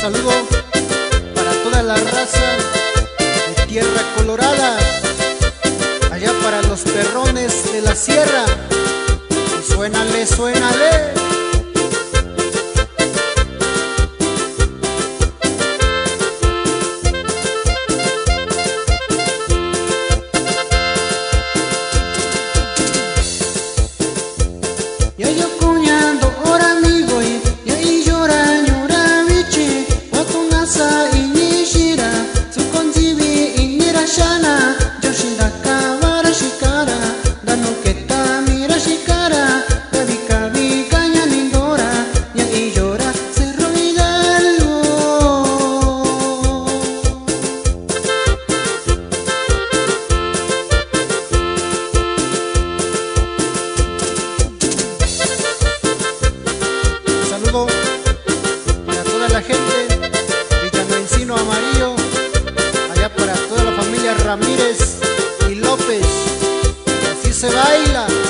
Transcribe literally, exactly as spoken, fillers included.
saludo para toda la raza de Tierra Colorada, allá para los perrones de la sierra. Y suénale, suénale. Ya yo cuñando ora amigo y ya y llora ñura bichi watunasa y nishira su conjibi y mira shana yoshida kabara shikara dano keta mira shikara kabi kabi caña lindora ya y llora cerro hidalgo. Saludo para toda la gente de Llano Encino Amarillo, allá para toda la familia Ramírez y López. Así se baila.